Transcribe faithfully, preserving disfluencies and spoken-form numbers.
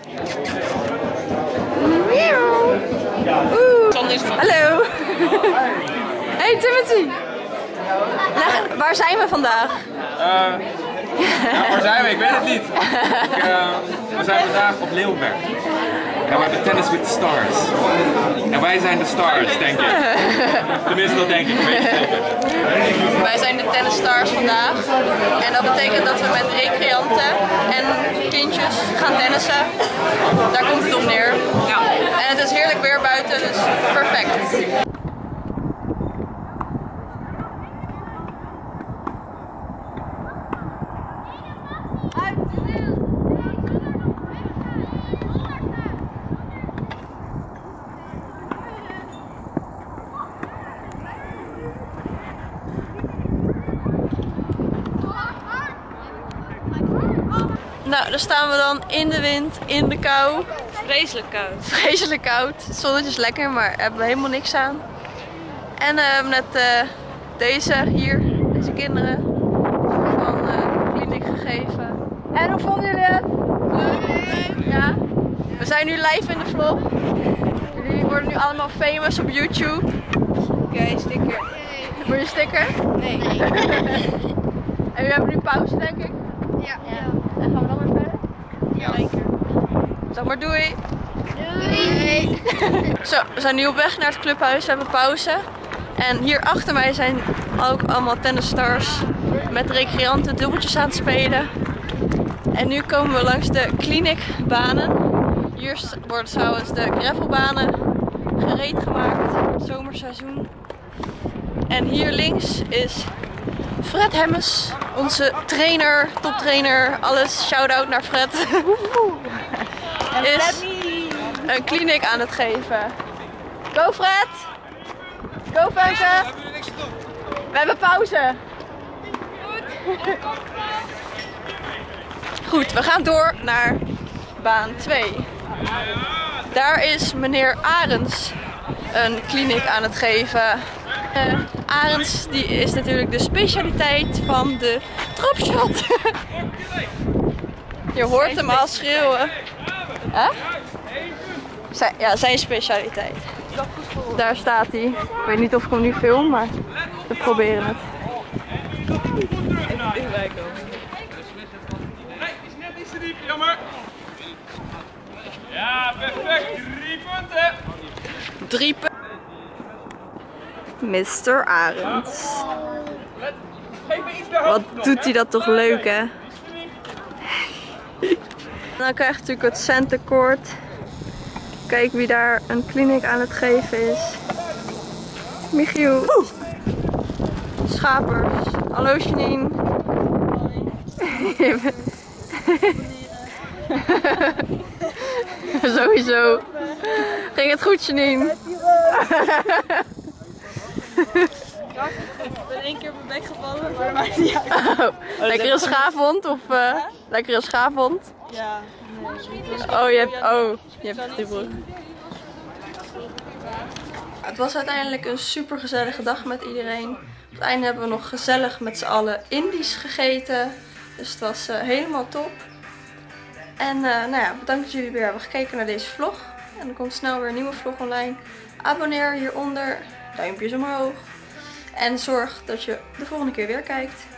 Hallo. Hey Timothy. Leg, waar zijn we vandaag? Uh, ja, waar zijn we? Ik weet het niet. Ik, uh, we zijn vandaag op Leeuwenberg. En we hebben Tennis with the Stars. En wij zijn de stars, denk ik. Tenminste, dat denk ik. Weet je zeker. Wij zijn de Tennis Stars vandaag. En dat betekent dat we met recreanten en kindjes gaan tennissen. Daar komt het op neer. Ja. En het is heerlijk weer buiten, dus perfect. Nou, daar staan we dan in de wind, in de kou. Vreselijk koud. Vreselijk koud. Het zonnetje is lekker, maar daar hebben we helemaal niks aan. En we uh, hebben net uh, deze hier, deze kinderen, van uh, kliniek gegeven. En hoe vonden jullie het? Leuk! Ja. We zijn nu live in de vlog. Jullie worden nu allemaal famous op YouTube. Oké, okay, sticker. Wil je een sticker? Nee. En we hebben nu pauze, denk ik. Ja. Ja. En gaan we dan weer verder? Ja. Zeker. Zeg maar doei. Doei. Zo, we zijn nu op weg naar het clubhuis. We hebben pauze. En hier achter mij zijn ook allemaal tennisstars met recreanten dubbeltjes aan het spelen. En nu komen we langs de clinicbanen. Hier worden trouwens de gravelbanen gereed gemaakt voor het zomerseizoen. En hier links is Fred Hemmes, onze trainer, toptrainer, alles. Shout-out naar Fred. Is een kliniek aan het geven. Go Fred! Go Femke! We hebben pauze. Goed, we gaan door naar baan twee. Daar is meneer Arends een kliniek aan het geven. Uh, Arends die is natuurlijk de specialiteit van de dropshot. Je hoort hem al schreeuwen. Huh? Zijn, ja, zijn specialiteit. Daar staat hij. Ik weet niet of ik hem nu film, maar we proberen het. Nee, is net iets te diep, jammer. Ja, perfect. Drie punten. Drie punten. mister Arends. Wat doet hij dat toch leuk, hè? En dan krijg je natuurlijk het centercourt. Kijk wie daar een kliniek aan het geven is. Michiel. Schapers. Hallo Janine. Sowieso. Ging het goed, Janine? Ik ben één keer op mijn bek gevallen, maar dat maakt niet uit. Oh, lekker een schaafhond of uh, lekker een schaafhond? Ja. Nee. Oh, je hebt, oh, je hebt die broek. Het was uiteindelijk een super gezellige dag met iedereen. Op het einde hebben we nog gezellig met z'n allen Indisch gegeten. Dus het was uh, helemaal top. En uh, nou ja, bedankt dat jullie weer hebben gekeken naar deze vlog. En er komt snel weer een nieuwe vlog online. Abonneer hieronder, duimpjes omhoog. En zorg dat je de volgende keer weer kijkt.